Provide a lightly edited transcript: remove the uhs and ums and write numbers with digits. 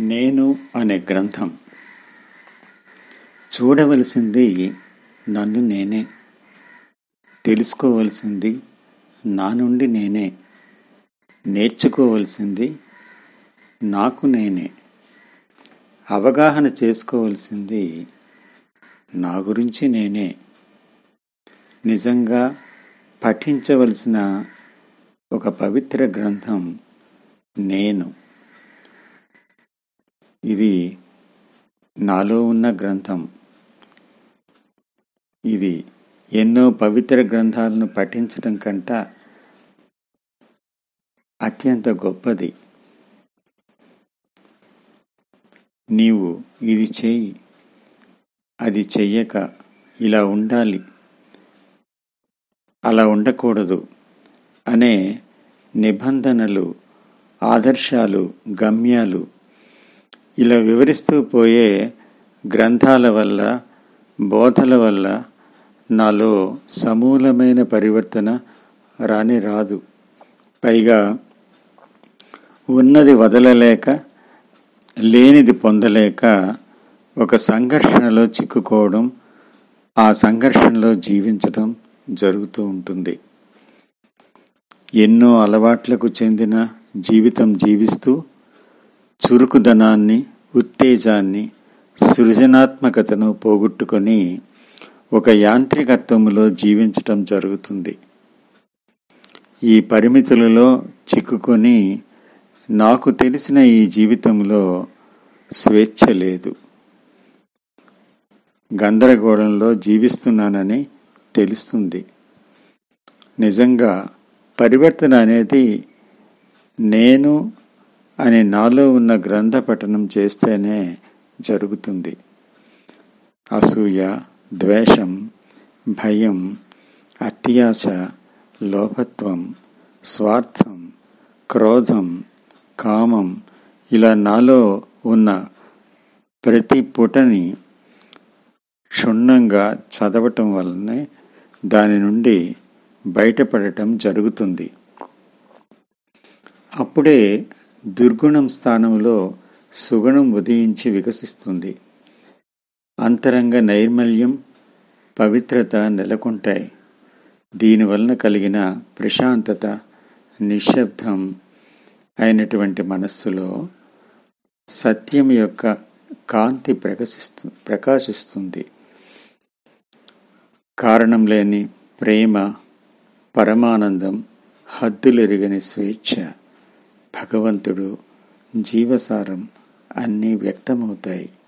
నేను అనే గ్రంథం. చూడవలసింది నన్ను నేనే, తెలుసుకోవలసింది నా నుండి నేనే, నేర్చుకోవలసింది నాకు నేనే, అవగాహన చేసుకోవలసింది నా గురించి నేనే, నిజంగా పఠించవలసిన ఒక పవిత్ర గ్రంథం నేను. ఇది నాలో ఉన్న గ్రంథం. ఇది ఎన్నో పవిత్ర గ్రంథాలను పఠించటం కంట అత్యంత గొప్పది. నీవు ఇది చేయి, అది చెయ్యక ఇలా ఉండాలి, అలా ఉండకూడదు అనే నిబంధనలు, ఆదర్శాలు, గమ్యాలు ఇలా వివరిస్తూ పోయే గ్రంథాల వల్ల, బోధల వల్ల నాలో సమూలమైన పరివర్తన రాదు. పైగా ఉన్నది వదలలేక, లేనిది పొందలేక ఒక సంఘర్షణలో చిక్కుకోవడం, ఆ సంఘర్షణలో జీవించడం జరుగుతూ ఉంటుంది. ఎన్నో అలవాట్లకు చెందిన జీవితం జీవిస్తూ చురుకుదనాన్ని, ఉత్తేజాన్ని, సృజనాత్మకతను పోగొట్టుకొని ఒక యాంత్రికత్వములో జీవించటం జరుగుతుంది. ఈ పరిమితులలో చిక్కుకొని నాకు తెలిసిన ఈ జీవితంలో స్వేచ్ఛ లేదు. గందరగోళంలో జీవిస్తున్నానని తెలుస్తుంది. నిజంగా పరివర్తన అనేది నేను అని నాలో ఉన్న గ్రంథ పఠనం చేస్తేనే జరుగుతుంది. అసూయ, ద్వేషం, భయం, అత్యాశ, లోభత్వం, స్వార్థం, క్రోధం, కామం ఇలా నాలో ఉన్న ప్రతి పుటని క్షుణ్ణంగా చదవటం వల్లనే దాని నుండి బయటపడటం జరుగుతుంది. అప్పుడే దుర్గుణం స్థానంలో సుగుణం ఉదయించి వికసిస్తుంది. అంతరంగ నైర్మల్యం, పవిత్రత నెలకొంటాయి. దీనివలన కలిగిన ప్రశాంతత, నిశ్శబ్దం అయినటువంటి మనస్సులో సత్యం యొక్క కాంతి ప్రకాశిస్తుంది. కారణం లేని ప్రేమ, పరమానందం, హద్దులెరుగని స్వేచ్ఛ, భగవంతుడు, జీవసారం అన్నీ వ్యక్తమవుతాయి.